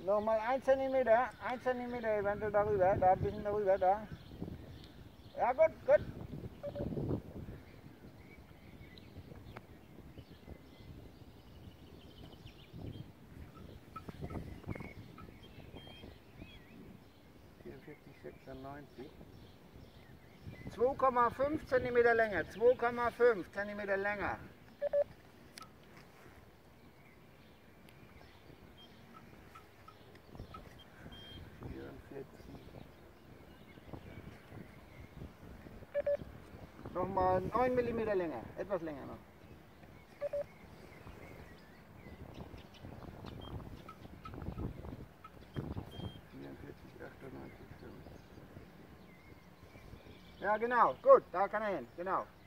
Nochmal 1 Zentimeter eventuell darüber, da ein bisschen darüber, da. Ja, gut, gut. ...96. 2,5 Zentimeter länger, 2,5 Zentimeter länger. Nochmal 9 mm länger, etwas länger noch. Ja, genau, gut, da kann er hin, genau.